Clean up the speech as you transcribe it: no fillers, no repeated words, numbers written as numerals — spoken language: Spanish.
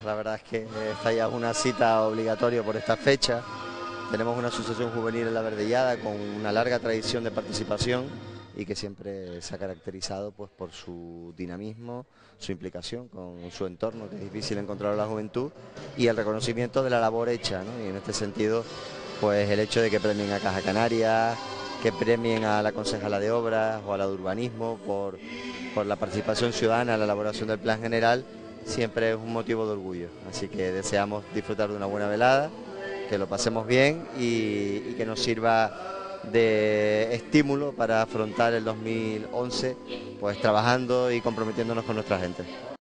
La verdad es que esta ya es una cita obligatoria por esta fecha. Tenemos una asociación juvenil en La Verdellada con una larga tradición de participación y que siempre se ha caracterizado pues, por su dinamismo, su implicación con su entorno, que es difícil encontrar a la juventud, y el reconocimiento de la labor hecha, ¿no? Y en este sentido, pues el hecho de que premien a Caja Canarias, que premien a la concejala de Obras o a la de Urbanismo por la participación ciudadana en la elaboración del plan general, siempre es un motivo de orgullo. Así que deseamos disfrutar de una buena velada, que lo pasemos bien y que nos sirva de estímulo para afrontar el 2011 pues trabajando y comprometiéndonos con nuestra gente.